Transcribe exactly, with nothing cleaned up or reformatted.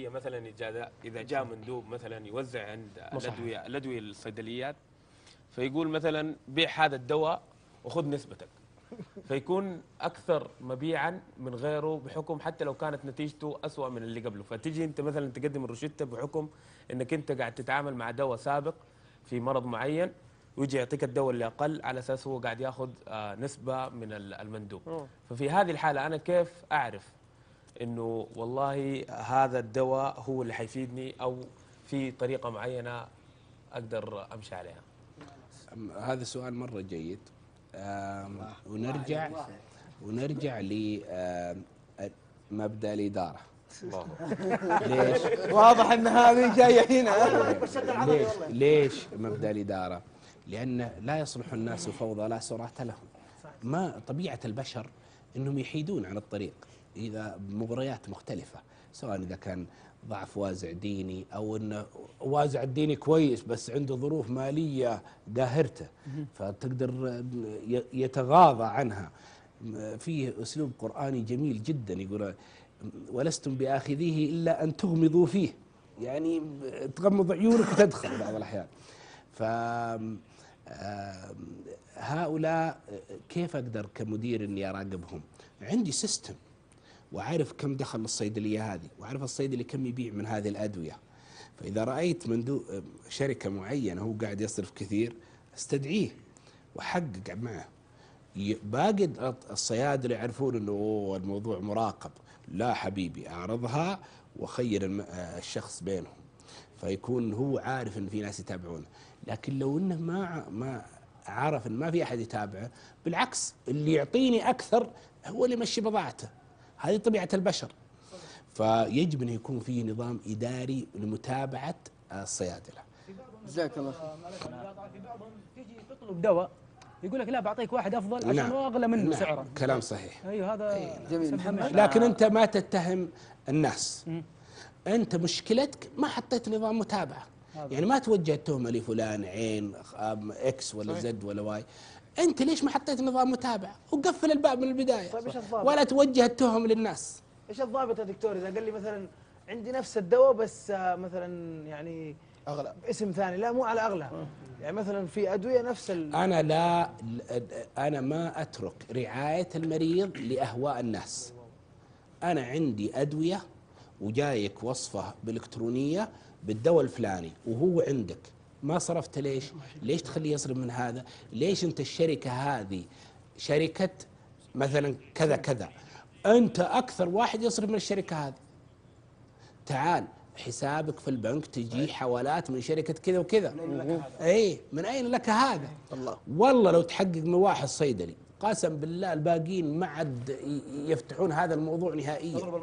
الصيدليه مثلا اذا اذا جاء مندوب مثلا يوزع عند الادويه الادويه الصيدليات، فيقول مثلا بيع هذا الدواء وخذ نسبتك، فيكون اكثر مبيعا من غيره بحكم حتى لو كانت نتيجته اسوأ من اللي قبله. فتيجي انت مثلا تقدم الروشته بحكم انك انت قاعد تتعامل مع دواء سابق في مرض معين، ويجي يعطيك الدواء اللي اقل على اساس هو قاعد ياخذ آه، نسبه من المندوب. ففي هذه الحاله انا كيف اعرف انه والله هذا الدواء هو اللي حيفيدني، او في طريقه معينه اقدر امشي عليها؟ هذا سؤال مرة جيد. ونرجع ونرجع لمبدأ الإدارة. ليش؟ واضح ان هذه جايه هنا. ليش؟ ليش مبدأ الإدارة؟ لأن لا يصلح الناس فوضى لا سرعة لهم. ما طبيعة البشر انهم يحيدون عن الطريق اذا بمغريات مختلفة، سواء اذا كان ضعف وازع ديني او انه وازع الديني كويس بس عنده ظروف ماليه داهرته فتقدر يتغاضى عنها. فيه اسلوب قراني جميل جدا يقول ولستم باخذيه الا ان تغمضوا فيه، يعني تغمض عيونك وتدخل بعض الاحيان. ف هؤلاء كيف اقدر كمدير اني اراقبهم؟ عندي سيستم وعارف كم دخل الصيدليه هذه، وعارف الصيدلي كم يبيع من هذه الادويه. فاذا رايت مندوب شركه معينه هو قاعد يصرف كثير استدعيه واحقق معه. باقي الصيادله يعرفون انه الموضوع مراقب، لا حبيبي اعرضها وخير الشخص بينهم، فيكون هو عارف ان في ناس يتابعونه. لكن لو انه ما ما عرف ان ما في احد يتابعه، بالعكس اللي يعطيني اكثر هو اللي يمشي بضاعته. هذه طبيعة البشر. فيجب أن يكون فيه نظام إداري لمتابعة الصيادلة. جزاك الله خير. في بعضهم تيجي تطلب دواء يقول لك لا بعطيك واحد أفضل عشان نعم. هو أغلى منه نعم. سعرا. كلام صحيح. أيوه هذا أي جميل. لكن أنت ما تتهم الناس. م. أنت مشكلتك ما حطيت نظام متابعة. يعني ما توجه التهمة لفلان عين إكس ولا صحيح. زد ولا واي. أنت ليش ما حطيت نظام متابعة وقفل الباب من البداية؟ طيب ايش الضابط؟ ولا توجه التهم للناس. ايش الضابط يا دكتور اذا قال لي مثلا عندي نفس الدواء بس مثلا يعني اغلى باسم ثاني؟ لا مو على اغلى، يعني مثلا في ادويه نفس ال... انا لا انا ما اترك رعاية المريض لاهواء الناس. انا عندي ادوية وجايك وصفة بالالكترونية بالدواء الفلاني وهو عندك ما صرفت ليش؟ ليش تخليه يصرف من هذا؟ ليش انت الشركة هذه شركة مثلا كذا كذا، انت اكثر واحد يصرف من الشركة هذه، تعال حسابك في البنك تجي حوالات من شركة كذا وكذا. اي من اين لك هذا؟ الله. والله لو تحقق من واحد صيدلي قسم بالله الباقيين ما عاد يفتحون هذا الموضوع نهائيا.